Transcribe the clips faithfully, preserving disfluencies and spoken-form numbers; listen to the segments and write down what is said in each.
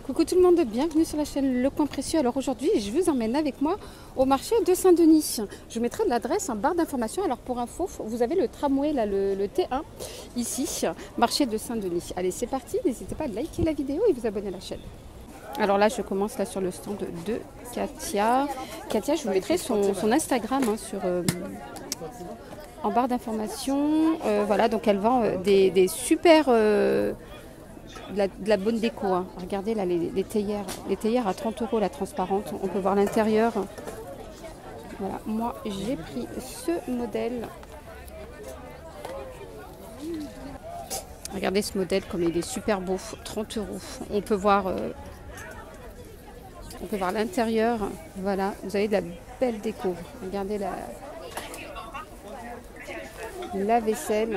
Coucou tout le monde, bienvenue sur la chaîne Le Coin Précieux. Alors aujourd'hui, je vous emmène avec moi au marché de Saint-Denis. Je mettrai l'adresse en barre d'information. Alors pour info, vous avez le tramway, là, le, le T un, ici, marché de Saint-Denis. Allez, c'est parti, n'hésitez pas à liker la vidéo et vous abonner à la chaîne. Alors là, je commence là sur le stand de Katia. Katia, je vous mettrai son, son Instagram hein, sur, euh, en barre d'information. Euh, voilà, donc elle vend euh, des, des super... Euh, De la, de la bonne déco. Hein. Regardez là les, les théières. Les théières à trente euros la transparente. On peut voir l'intérieur. Voilà. Moi j'ai pris ce modèle. Regardez ce modèle comme il est super beau. trente euros. On peut voir, euh, on peut voir l'intérieur. Voilà. Vous avez de la belle déco. Regardez la, la vaisselle.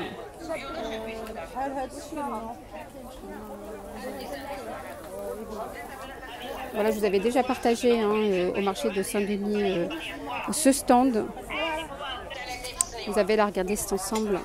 Voilà, je vous avais déjà partagé hein, euh, au marché de Saint-Denis euh, ce stand. Vous avez là, regardez cet ensemble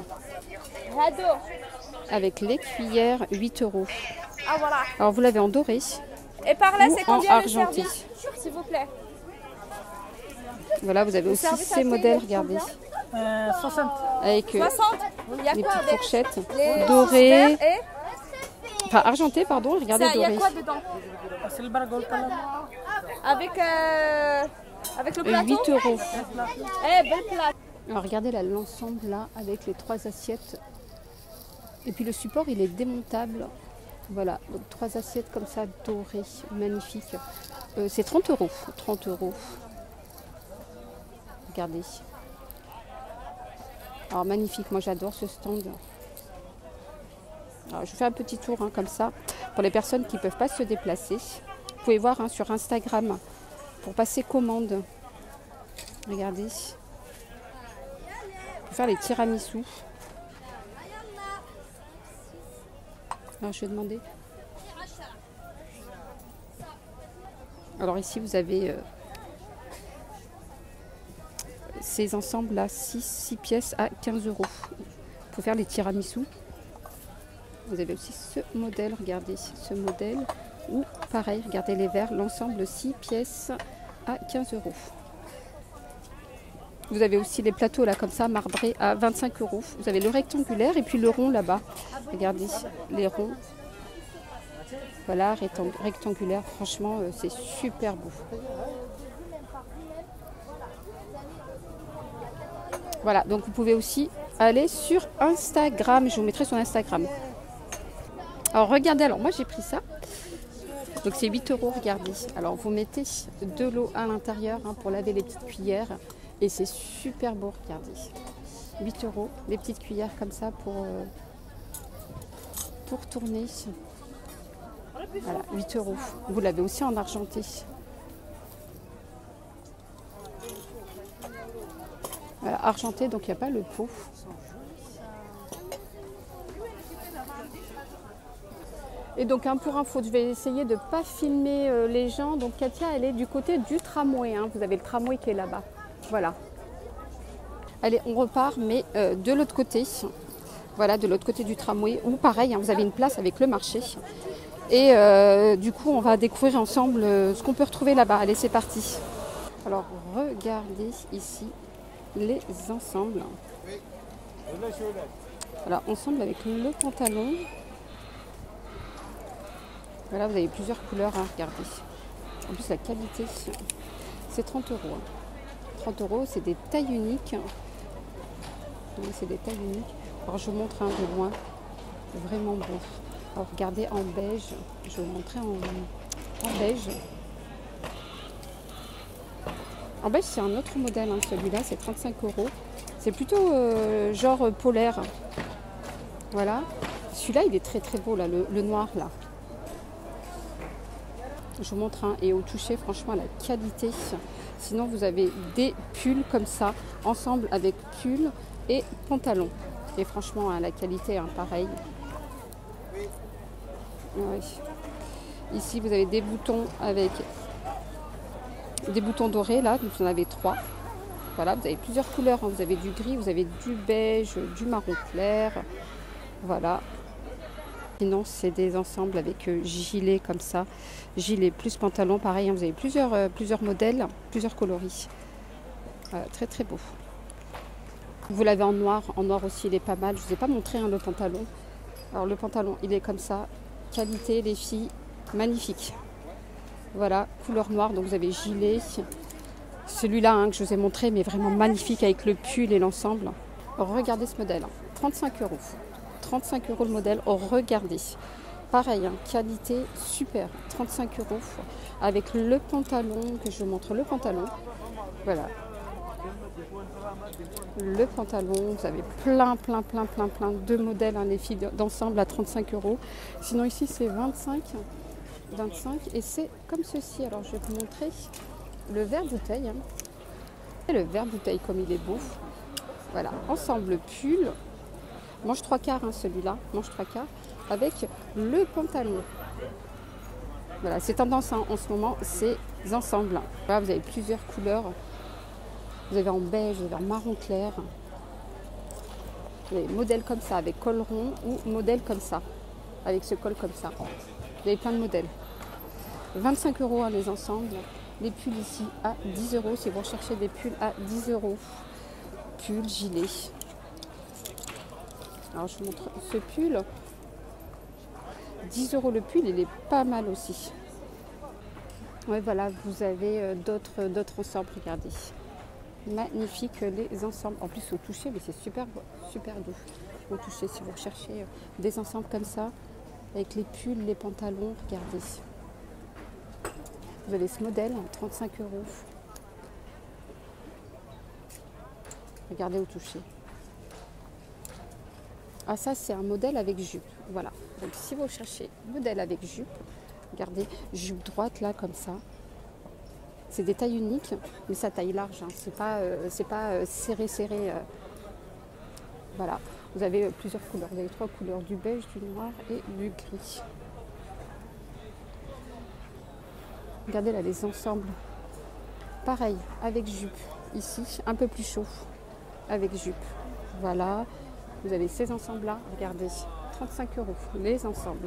avec les cuillères, huit euros. Ah voilà. Alors vous l'avez en doré Et par là, c'est ou en combien le argenté. service, s'il vous plaît? Voilà, vous avez aussi ces modèles, regardez. Euh, soixante. Avec euh, soixante. Il y a les quoi petites avec fourchettes les dorées. verres et Enfin, argenté, pardon, regardez ça, il y a doré. quoi dedans? Silver gold color. Avec, euh, avec le plateau? huit euros. Eh, belle plate. Alors regardez là l'ensemble là avec les trois assiettes. Et puis le support il est démontable. Voilà, donc trois assiettes comme ça dorées, magnifiques. Euh, c'est trente euros. trente euros. Regardez. Alors magnifique, moi j'adore ce stand. Alors, je fais un petit tour hein, comme ça pour les personnes qui ne peuvent pas se déplacer. Vous pouvez voir hein, sur Instagram pour passer commande. Regardez. On peut faire les tiramisu. Alors je vais demander. Alors ici vous avez euh, ces ensembles là, six pièces à quinze euros. Pour faire les tiramisu. Vous avez aussi ce modèle, regardez ce modèle. Ou pareil, regardez les verres, l'ensemble six pièces à quinze euros. Vous avez aussi les plateaux là comme ça, marbrés à vingt-cinq euros. Vous avez le rectangulaire et puis le rond là-bas. Regardez les ronds. Voilà, rectangulaire, franchement euh, c'est super beau. Voilà, donc vous pouvez aussi aller sur Instagram. Je vous mettrai son Instagram. Alors regardez, alors moi j'ai pris ça. Donc c'est huit euros, regardez. Alors vous mettez de l'eau à l'intérieur hein, pour laver les petites cuillères. Et c'est super beau, regardez. huit euros, les petites cuillères comme ça pour, euh, pour tourner. Voilà, huit euros. Vous l'avez aussi en argenté. Voilà, argenté, donc il n'y a pas le pot. Et donc hein, pour info, je vais essayer de ne pas filmer euh, les gens. Donc Katia, elle est du côté du tramway. Hein. Vous avez le tramway qui est là-bas. Voilà. Allez, on repart, mais euh, de l'autre côté. Voilà, de l'autre côté du tramway. Ou pareil, hein, vous avez une place avec le marché. Et euh, du coup, on va découvrir ensemble euh, ce qu'on peut retrouver là-bas. Allez, c'est parti. Alors, regardez ici les ensembles. Voilà, ensemble avec le pantalon. Voilà, vous avez plusieurs couleurs, hein, regardez. En plus, la qualité, c'est trente euros. Hein. trente euros, c'est des tailles uniques. Oui, c'est des tailles uniques. Alors, je vous montre un de loin. Vraiment beau. Alors, regardez en beige. Je vais vous montrer en, en beige. En beige, c'est un autre modèle. Hein, celui-là, c'est trente-cinq euros. C'est plutôt euh, genre polaire. Voilà. Celui-là, il est très très beau, là, le, le noir, là. Je vous montre un et au toucher, franchement, la qualité. Sinon, vous avez des pulls comme ça, ensemble avec pull et pantalon. Et franchement, hein, la qualité, hein, pareil. Ouais. Ici, vous avez des boutons avec des boutons dorés, là. Vous en avez trois. Voilà, vous avez plusieurs couleurs. Hein. Vous avez du gris, vous avez du beige, du marron clair. Voilà. Sinon, c'est des ensembles avec euh, gilet comme ça. Gilet plus pantalon, pareil, hein, vous avez plusieurs, euh, plusieurs modèles, plusieurs coloris. Euh, très très beau. Vous l'avez en noir, en noir aussi il est pas mal. Je ne vous ai pas montré hein, le pantalon. Alors le pantalon il est comme ça, qualité les filles, magnifique. Voilà, couleur noire, donc vous avez gilet. Celui-là hein, que je vous ai montré, mais vraiment magnifique avec le pull et l'ensemble. Regardez ce modèle, trente-cinq euros. trente-cinq euros le modèle, regardez. Pareil, hein, qualité super, trente-cinq euros. Avec le pantalon, que je vous montre le pantalon. Voilà. Le pantalon, vous avez plein, plein, plein, plein, plein de modèles, hein, les filles d'ensemble à trente-cinq euros. Sinon ici c'est vingt-cinq, vingt-cinq et c'est comme ceci. Alors je vais vous montrer le verre bouteille. Hein. Et le verre bouteille comme il est beau. Voilà, ensemble pull, manche trois quarts hein, celui-là, manche trois quarts, avec le pantalon. Voilà, c'est tendance hein, en ce moment, ces ensembles. Voilà, vous avez plusieurs couleurs. Vous avez en beige, vous avez en marron clair. Vous avez modèle comme ça avec col rond ou modèle comme ça, avec ce col comme ça. Vous avez plein de modèles. vingt-cinq euros hein, les ensembles. Les pulls ici à dix euros si vous recherchez des pulls à dix euros. Pull, gilet. Alors je vous montre ce pull. dix euros le pull, il est pas mal aussi. Ouais, voilà, vous avez euh, d'autres d'autres ensembles, regardez. Magnifique les ensembles. En plus au toucher, mais c'est super, super doux. Au toucher, si vous recherchez des ensembles comme ça, avec les pulls, les pantalons, regardez. Vous avez ce modèle, trente-cinq euros. Regardez au toucher. Ah ça c'est un modèle avec jupe. Voilà. Donc si vous cherchez modèle avec jupe, regardez, jupe droite là comme ça. C'est des tailles uniques, mais ça taille large. Hein. C'est pas, euh, c'est pas euh, serré, serré. Euh. Voilà. Vous avez euh, plusieurs couleurs. Vous avez trois couleurs, du beige, du noir et du gris. Regardez là les ensembles. Pareil, avec jupe. Ici, un peu plus chaud. Avec jupe. Voilà. Vous avez ces ensembles-là. Regardez. trente-cinq euros. Les ensembles.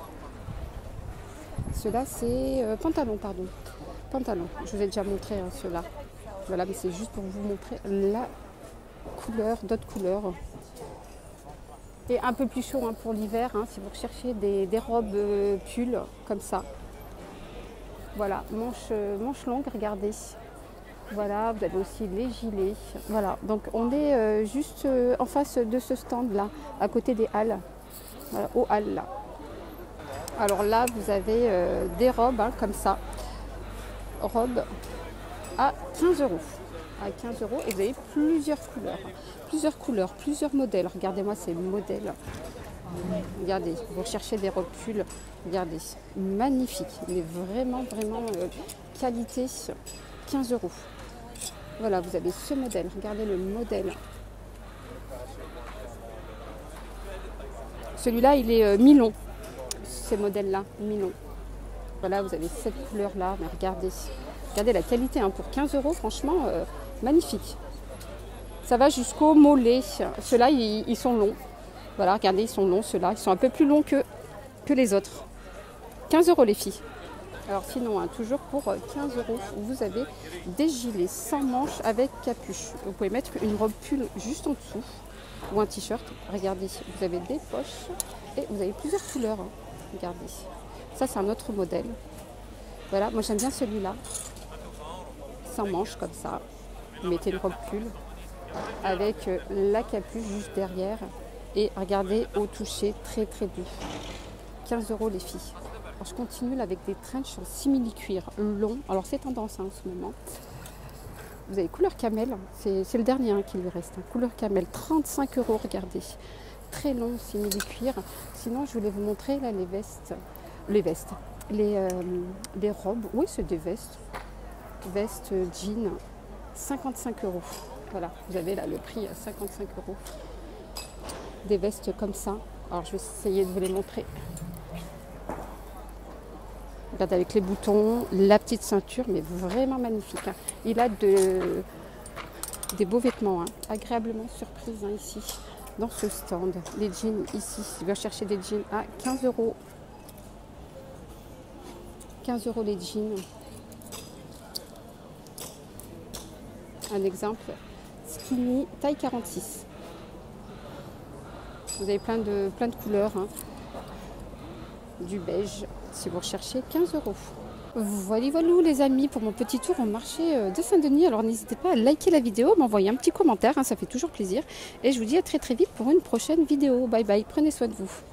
Ceux-là, c'est euh, pantalon, pardon. Pantalon. Je vous ai déjà montré hein, ceux-là. Voilà, mais c'est juste pour vous montrer la couleur, d'autres couleurs. Et un peu plus chaud hein, pour l'hiver, hein, si vous recherchez des, des robes euh, pulls comme ça. Voilà, manche, euh, manche longue, regardez. Voilà, vous avez aussi les gilets. Voilà, donc on est euh, juste euh, en face de ce stand-là, à côté des halles. Voilà, aux halles là. Alors là, vous avez euh, des robes hein, comme ça. Robes à quinze euros. À quinze euros et vous avez plusieurs couleurs. Plusieurs couleurs, plusieurs modèles. Regardez-moi ces modèles. Regardez, vous recherchez des robes pulls. Regardez, magnifique. Mais vraiment, vraiment euh, qualité quinze euros. Voilà, vous avez ce modèle. Regardez le modèle. Celui-là, il est euh, mi-long. Ces modèles-là, mi-long. Voilà, vous avez cette couleur-là. Mais regardez, regardez la qualité hein, pour quinze euros. Franchement, euh, magnifique. Ça va jusqu'au mollet. Ceux-là, ils, ils sont longs. Voilà, regardez, ils sont longs, ceux-là. Ils sont un peu plus longs que, que les autres. quinze euros les filles. Alors sinon, hein, toujours pour quinze euros, vous avez des gilets sans manches avec capuche. Vous pouvez mettre une robe pull juste en dessous ou un t-shirt. Regardez, vous avez des poches et vous avez plusieurs couleurs. Hein. Regardez. Ça, c'est un autre modèle. Voilà, moi j'aime bien celui-là. Sans manches comme ça. Vous mettez une robe pull avec la capuche juste derrière. Et regardez, au toucher, très très doux. quinze euros les filles. Alors, je continue là, avec des trench en simili-cuir long. Alors c'est tendance hein, en ce moment. Vous avez couleur camel. C'est le dernier hein, qui lui reste. Hein. Couleur camel, trente-cinq euros, regardez. Très long simili-cuir. Sinon, je voulais vous montrer là les vestes. Les vestes. Les, euh, les robes. Oui, c'est des vestes. Vestes jean. cinquante-cinq euros. Voilà, vous avez là le prix à cinquante-cinq euros. Des vestes comme ça. Alors je vais essayer de vous les montrer. Regardez avec les boutons, la petite ceinture, mais vraiment magnifique. Hein. Il a de, des beaux vêtements, hein. Agréablement surprise hein, ici. dans ce stand. Les jeans ici, je vais chercher des jeans à quinze euros. quinze euros les jeans. Un exemple, skinny, taille quarante-six. Vous avez plein de, plein de couleurs. Hein. Du beige, si vous recherchez, quinze euros. Voilà, voilà les amis pour mon petit tour au marché de Saint-Denis. Alors n'hésitez pas à liker la vidéo, m'envoyer un petit commentaire, hein, ça fait toujours plaisir. Et je vous dis à très très vite pour une prochaine vidéo. Bye bye, prenez soin de vous.